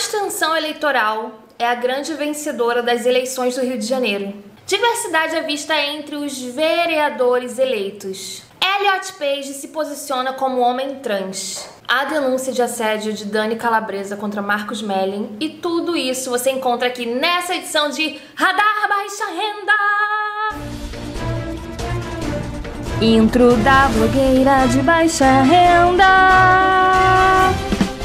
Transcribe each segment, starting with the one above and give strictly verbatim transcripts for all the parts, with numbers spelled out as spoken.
abstenção eleitoral é a grande vencedora das eleições do Rio de Janeiro. Diversidade é vista entre os vereadores eleitos. Elliot Page se posiciona como homem trans. A denúncia de assédio de Dani Calabresa contra Marcos Mellen. E tudo isso você encontra aqui nessa edição de Radar Baixa Renda. Intro da blogueira de baixa renda.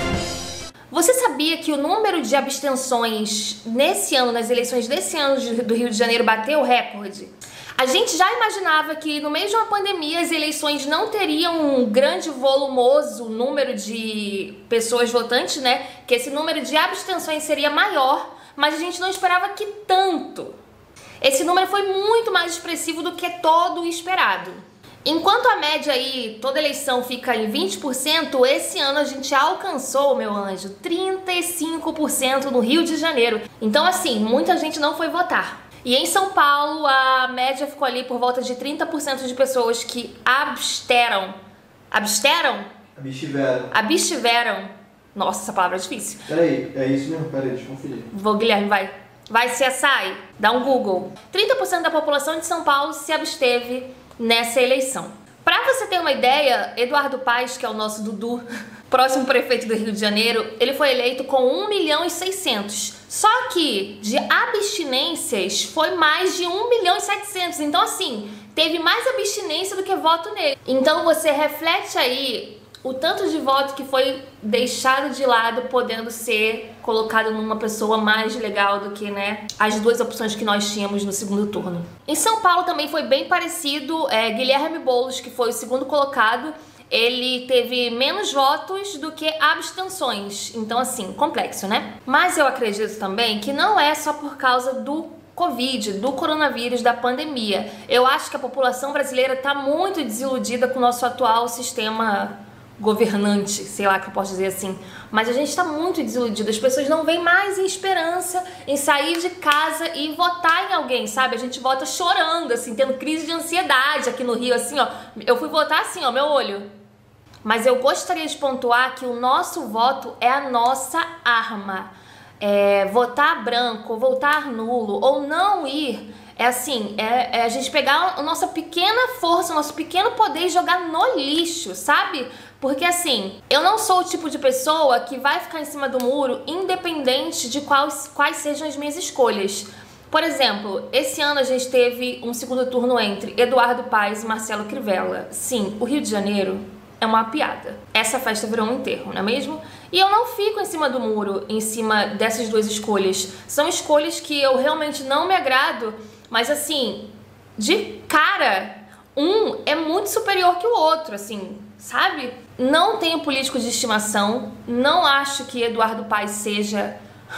Você sabia que o número de abstenções nesse ano, nas eleições desse ano do Rio de Janeiro, bateu o recorde? A gente já imaginava que no meio de uma pandemia as eleições não teriam um grande volumoso número de pessoas votantes, né? Que esse número de abstenções seria maior, mas a gente não esperava que tanto. Esse número foi muito mais expressivo do que todo o esperado. Enquanto a média aí, toda eleição fica em vinte por cento, esse ano a gente alcançou, meu anjo, trinta e cinco por cento no Rio de Janeiro. Então assim, muita gente não foi votar. E em São Paulo, a média ficou ali por volta de trinta por cento de pessoas que absteram. Absteram? Abstiveram. Abstiveram. Nossa, essa palavra é difícil. Peraí, é isso mesmo? Peraí, deixa eu conferir. Vou, Guilherme, vai. Vai, C S I. Dá um Google. trinta por cento da população de São Paulo se absteve nessa eleição. Pra você ter uma ideia, Eduardo Paes, que é o nosso Dudu, próximo prefeito do Rio de Janeiro, ele foi eleito com um milhão e seiscentos. Só que de abstinências foi mais de um milhão e setecentos. Então assim, teve mais abstinência do que voto nele. Então você reflete aí o tanto de voto que foi deixado de lado, podendo ser colocado numa pessoa mais legal do que, né, as duas opções que nós tínhamos no segundo turno. Em São Paulo também foi bem parecido. é, Guilherme Boulos, que foi o segundo colocado, ele teve menos votos do que abstenções. Então assim, complexo, né? Mas eu acredito também que não é só por causa do Covid, do coronavírus, da pandemia. Eu acho que a população brasileira tá muito desiludida com o nosso atual sistema governante, sei lá que eu posso dizer assim, mas a gente tá muito desiludido. As pessoas não veem mais em esperança em sair de casa e votar em alguém, sabe? A gente vota chorando, assim, tendo crise de ansiedade aqui no Rio, assim, ó. Eu fui votar assim, ó, meu olho. Mas eu gostaria de pontuar que o nosso voto é a nossa arma. É, votar branco, votar nulo ou não ir, é assim, é, é a gente pegar a nossa pequena força, o nosso pequeno poder e jogar no lixo, sabe? Porque assim, eu não sou o tipo de pessoa que vai ficar em cima do muro independente de quais, quais sejam as minhas escolhas. Por exemplo, esse ano a gente teve um segundo turno entre Eduardo Paes e Marcelo Crivella. Sim, o Rio de Janeiro é uma piada. Essa festa virou um enterro, não é mesmo? E eu não fico em cima do muro, em cima dessas duas escolhas. São escolhas que eu realmente não me agrado, mas assim, de cara, um é muito superior que o outro, assim, sabe? Não tenho político de estimação, não acho que Eduardo Paes seja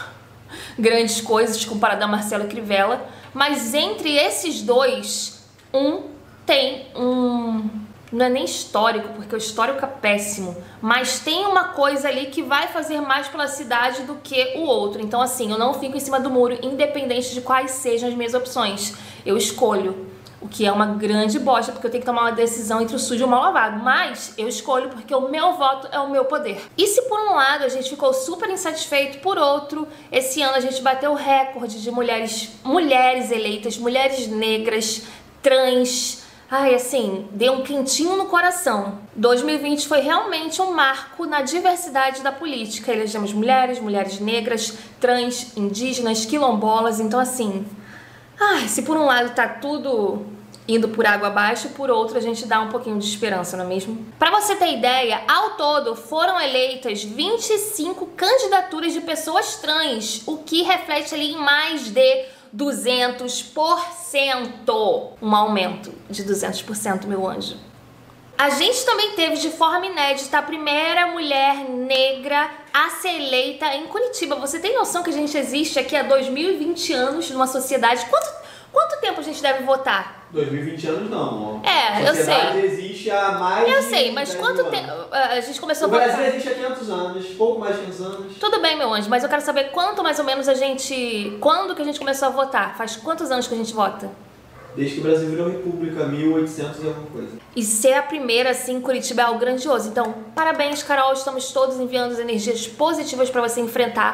grandes coisas comparado a Marcelo Crivella, mas entre esses dois, um tem um... não é nem histórico, porque o histórico é péssimo, mas tem uma coisa ali que vai fazer mais pela cidade do que o outro. Então assim, eu não fico em cima do muro, independente de quais sejam as minhas opções. Eu escolho, o que é uma grande bosta, porque eu tenho que tomar uma decisão entre o sujo e o mal lavado, mas eu escolho porque o meu voto é o meu poder. E se por um lado a gente ficou super insatisfeito, por outro, esse ano a gente bateu o recorde de mulheres, mulheres eleitas, mulheres negras, trans. Ai, assim, deu um quentinho no coração. dois mil e vinte foi realmente um marco na diversidade da política. Elegemos mulheres, mulheres negras, trans, indígenas, quilombolas. Então, assim, ai, se por um lado tá tudo indo por água abaixo, por outro a gente dá um pouquinho de esperança, não é mesmo? Pra você ter ideia, ao todo foram eleitas vinte e cinco candidaturas de pessoas trans, o que reflete ali em mais de duzentos por cento, um aumento de duzentos por cento, meu anjo. A gente também teve de forma inédita a primeira mulher negra a ser eleita em Curitiba. Você tem noção que a gente existe aqui há dois mil e vinte anos numa sociedade? Quanto, quanto tempo a gente deve votar? dois mil e vinte anos não. É, eu sei. A sociedade existe há mais Eu de sei, mas quanto tempo a gente começou a votar? O Brasil existe há quinhentos anos, pouco mais de quinhentos anos. Tudo bem, meu anjo, mas eu quero saber quanto mais ou menos a gente... Quando que a gente começou a votar? Faz quantos anos que a gente vota? Desde que o Brasil virou república, mil e oitocentos e alguma coisa. E ser a primeira, assim, em Curitiba é algo grandioso. Então, parabéns, Carol. Estamos todos enviando as energias positivas para você enfrentar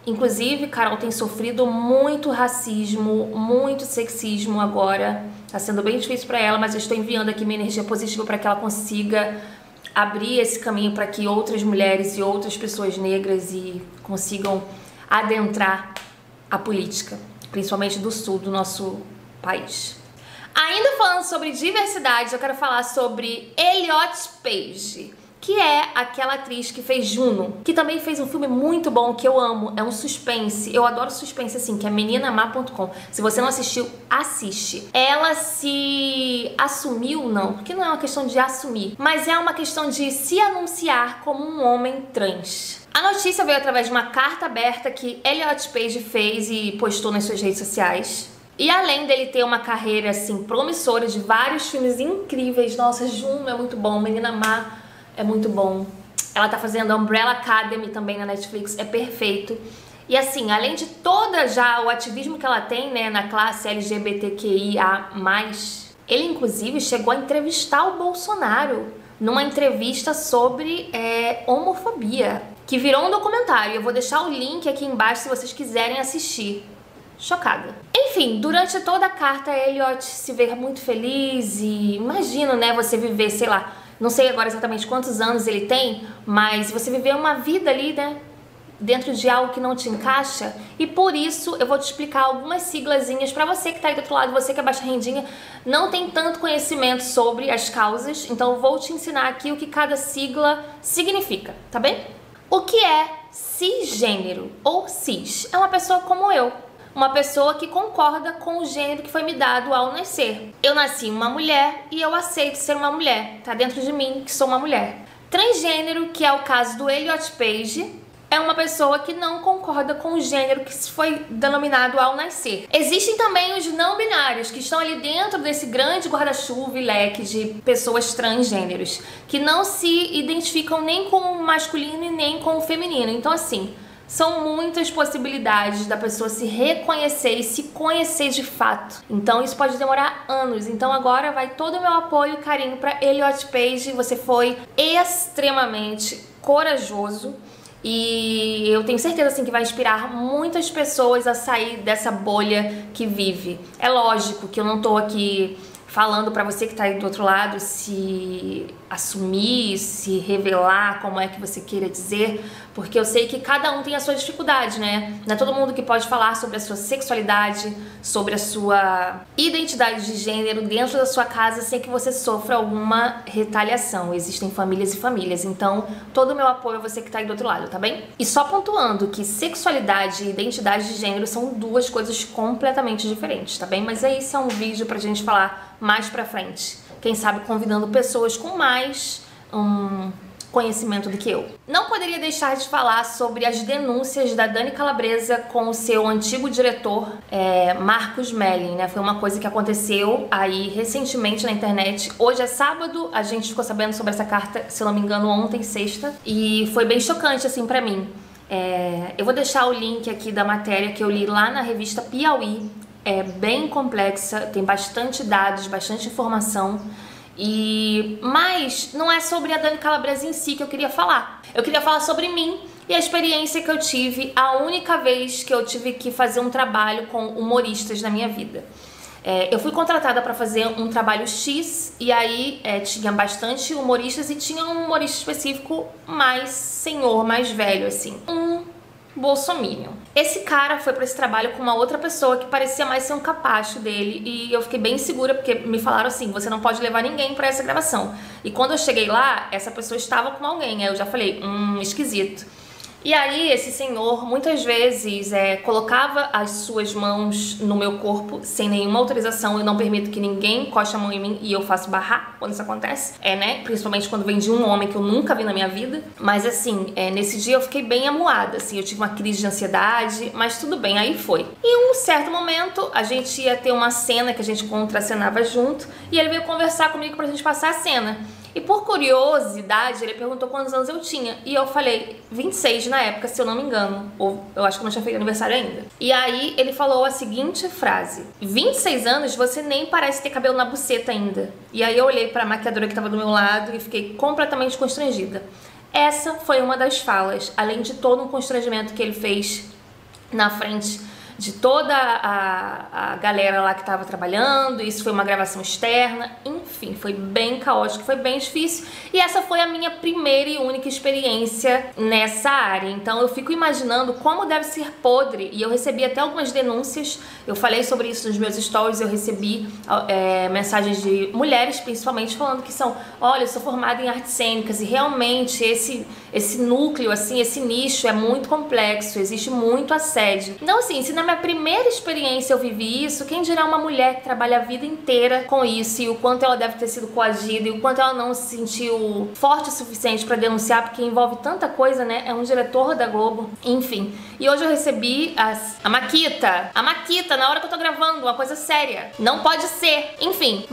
Inclusive, Carol tem sofrido muito racismo, muito sexismo agora. Tá sendo bem difícil para ela, mas eu estou enviando aqui minha energia positiva para que ela consiga abrir esse caminho para que outras mulheres e outras pessoas negras e consigam adentrar a política, principalmente do sul do nosso país. Ainda falando sobre diversidade, eu quero falar sobre Elliot Page, que é aquela atriz que fez Juno, que também fez um filme muito bom que eu amo, é um suspense, eu adoro suspense assim, que é menina má ponto com. Se você não assistiu, assiste. Ela se assumiu, não, porque não é uma questão de assumir, mas é uma questão de se anunciar como um homem trans. A notícia veio através de uma carta aberta que Elliot Page fez e postou nas suas redes sociais. E além dele ter uma carreira assim promissora de vários filmes incríveis, nossa, Juno é muito bom, Menina Má é muito bom. Ela tá fazendo a Umbrella Academy também na Netflix, é perfeito. E assim, além de toda já o ativismo que ela tem, né, na classe L G B T Q I A mais, ele inclusive chegou a entrevistar o Bolsonaro numa entrevista sobre é, homofobia, que virou um documentário. Eu vou deixar o link aqui embaixo se vocês quiserem assistir. Chocada. Enfim, durante toda a carta, Elliot se vê muito feliz e imagino, né, você viver, sei lá, não sei agora exatamente quantos anos ele tem, mas você viver uma vida ali, né, dentro de algo que não te encaixa, e por isso eu vou te explicar algumas siglazinhas pra você que tá aí do outro lado, você que é baixa rendinha, não tem tanto conhecimento sobre as causas, então eu vou te ensinar aqui o que cada sigla significa, tá bem? O que é cisgênero ou cis? É uma pessoa como eu. Uma pessoa que concorda com o gênero que foi me dado ao nascer. Eu nasci uma mulher e eu aceito ser uma mulher. Tá dentro de mim que sou uma mulher. Transgênero, que é o caso do Elliot Page, é uma pessoa que não concorda com o gênero que foi denominado ao nascer. Existem também os não binários, que estão ali dentro desse grande guarda-chuva e leque de pessoas transgêneros, que não se identificam nem com o masculino e nem com o feminino. Então assim, são muitas possibilidades da pessoa se reconhecer e se conhecer de fato. Então isso pode demorar anos. Então agora vai todo o meu apoio e carinho para Elliot Page. Você foi extremamente corajoso e eu tenho certeza assim que vai inspirar muitas pessoas a sair dessa bolha que vive. É lógico que eu não tô aqui falando pra você que tá aí do outro lado se assumir, se revelar, como é que você queira dizer, porque eu sei que cada um tem a sua dificuldade, né? Não é todo mundo que pode falar sobre a sua sexualidade, sobre a sua identidade de gênero dentro da sua casa sem que você sofra alguma retaliação. Existem famílias e famílias, então todo o meu apoio a você que tá aí do outro lado, tá bem? E só pontuando que sexualidade e identidade de gênero são duas coisas completamente diferentes, tá bem? Mas esse é um vídeo pra gente falar mais pra frente. Quem sabe convidando pessoas com mais um conhecimento do que eu. Não poderia deixar de falar sobre as denúncias da Dani Calabresa com o seu antigo diretor, é, Marcos Melling, né? Foi uma coisa que aconteceu aí recentemente na internet. Hoje é sábado, a gente ficou sabendo sobre essa carta, se eu não me engano, ontem, sexta, e foi bem chocante, assim, pra mim. É, eu vou deixar o link aqui da matéria que eu li lá na revista Piauí. É bem complexa, tem bastante dados, bastante informação. E mas não é sobre a Dani Calabresa em si que eu queria falar. Eu queria falar sobre mim e a experiência que eu tive, a única vez que eu tive que fazer um trabalho com humoristas na minha vida. É, eu fui contratada para fazer um trabalho X e aí é, tinha bastante humoristas e tinha um humorista específico mais senhor, mais velho, assim. Um bolsominion. Esse cara foi pra esse trabalho com uma outra pessoa que parecia mais ser um capacho dele e eu fiquei bem segura porque me falaram assim, você não pode levar ninguém pra essa gravação. E quando eu cheguei lá, essa pessoa estava com alguém, aí eu já falei, hum, esquisito. E aí esse senhor muitas vezes é, colocava as suas mãos no meu corpo sem nenhuma autorização. Eu não permito que ninguém encoste a mão em mim e eu faço barrar quando isso acontece, é, né? Principalmente quando vem de um homem que eu nunca vi na minha vida. Mas assim, é, nesse dia eu fiquei bem amuada, assim, eu tive uma crise de ansiedade, mas tudo bem, aí foi. E em um certo momento a gente ia ter uma cena que a gente contracenava junto e ele veio conversar comigo pra gente passar a cena. E por curiosidade, ele perguntou quantos anos eu tinha. E eu falei vinte e seis na época, se eu não me engano. Ou eu acho que eu não tinha feito aniversário ainda. E aí ele falou a seguinte frase: vinte e seis anos, você nem parece ter cabelo na buceta ainda. E aí eu olhei pra maquiadora que tava do meu lado e fiquei completamente constrangida. Essa foi uma das falas, além de todo um constrangimento que ele fez na frente de toda a, a galera lá que estava trabalhando. Isso foi uma gravação externa, enfim, foi bem caótico, foi bem difícil, e essa foi a minha primeira e única experiência nessa área. Então eu fico imaginando como deve ser podre, e eu recebi até algumas denúncias, eu falei sobre isso nos meus stories, eu recebi é, mensagens de mulheres principalmente falando que são, olha, eu sou formada em artes cênicas e realmente esse, esse núcleo, assim, esse nicho é muito complexo, existe muito assédio. Então assim, se na minha primeira experiência eu vivi isso, quem dirá uma mulher que trabalha a vida inteira com isso, e o quanto ela deve ter sido coagida, e o quanto ela não se sentiu forte o suficiente para denunciar, porque envolve tanta coisa, né? É um diretor da Globo, enfim. E hoje eu recebi as, a Maquita, a Maquita, na hora que eu tô gravando, uma coisa séria. Não pode ser, enfim.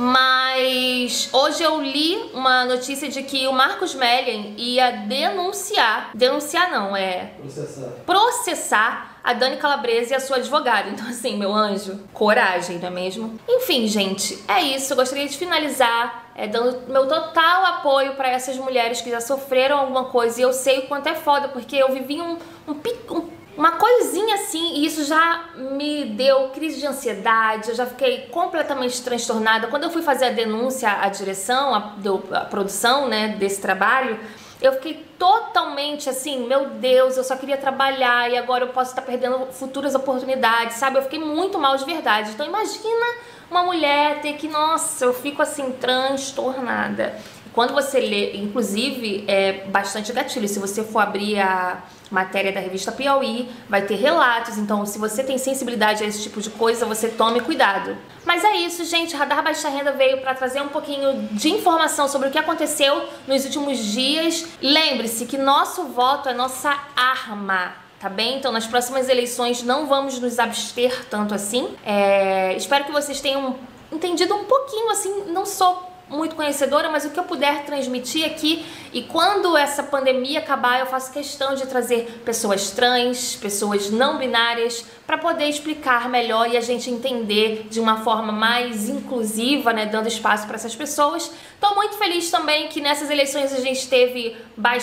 Mas hoje eu li uma notícia de que o Marcos Mellen ia denunciar, denunciar não, é... Processar. Processar a Dani Calabrese e a sua advogada. Então assim, meu anjo, coragem, não é mesmo? Enfim, gente, é isso. Eu gostaria de finalizar é, dando meu total apoio para essas mulheres que já sofreram alguma coisa. E eu sei o quanto é foda, porque eu vivi um, um, um uma coisinha assim, e isso já me deu crise de ansiedade, eu já fiquei completamente transtornada. Quando eu fui fazer a denúncia à direção, a, a produção, né, desse trabalho, eu fiquei totalmente assim, meu Deus, eu só queria trabalhar e agora eu posso estar perdendo futuras oportunidades, sabe? Eu fiquei muito mal de verdade. Então imagina uma mulher ter que, nossa, eu fico assim, transtornada. Quando você lê, inclusive, é bastante gatilho. Se você for abrir a matéria da revista Piauí, vai ter relatos. Então, se você tem sensibilidade a esse tipo de coisa, você tome cuidado. Mas é isso, gente. Radar Baixa Renda veio para trazer um pouquinho de informação sobre o que aconteceu nos últimos dias. Lembre-se que nosso voto é nossa arma, tá bem? Então, nas próximas eleições não vamos nos abster tanto assim. É... Espero que vocês tenham entendido um pouquinho, assim, não sou muito conhecedora, mas o que eu puder transmitir aqui, e quando essa pandemia acabar, eu faço questão de trazer pessoas trans, pessoas não binárias, para poder explicar melhor e a gente entender de uma forma mais inclusiva, né, dando espaço para essas pessoas. Estou muito feliz também que nessas eleições a gente teve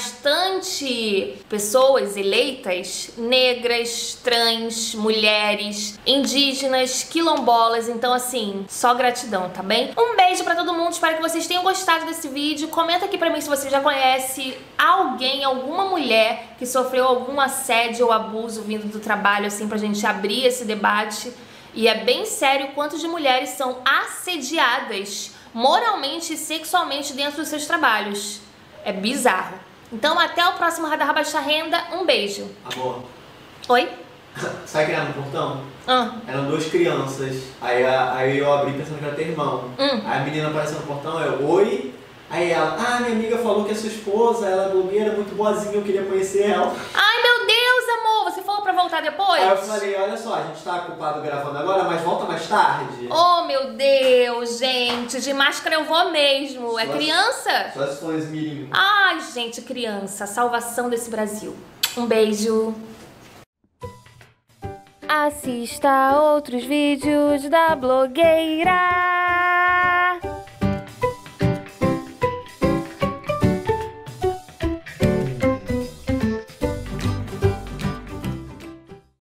bastante pessoas eleitas, negras, trans, mulheres, indígenas, quilombolas, então assim, só gratidão, tá bem? Um beijo para todo mundo, espero que vocês tenham gostado desse vídeo. Comenta aqui pra mim se você já conhece alguém, alguma mulher que sofreu algum assédio ou abuso vindo do trabalho, assim, pra gente abrir esse debate. E é bem sério o quanto de mulheres são assediadas moralmente e sexualmente dentro dos seus trabalhos. É bizarro. Então até o próximo Radar Baixa Renda. Um beijo. Amor. Oi? Sabe que era no portão? Ah. Eram duas crianças. Aí, a, aí eu abri pensando que era teu irmão. Hum. Aí a menina apareceu no portão, eu, oi. Aí ela, ah, minha amiga falou que é sua esposa, ela é blogueira, muito boazinha, eu queria conhecer ela. Ai, meu Deus, amor, você falou pra voltar depois? Aí eu falei, olha só, a gente tá ocupado gravando agora, mas volta mais tarde. Oh, meu Deus, gente, de máscara eu vou mesmo. Só é criança? Só as fãs mirim. Ai, gente, criança, salvação desse Brasil. Um beijo. Assista a outros vídeos da blogueira.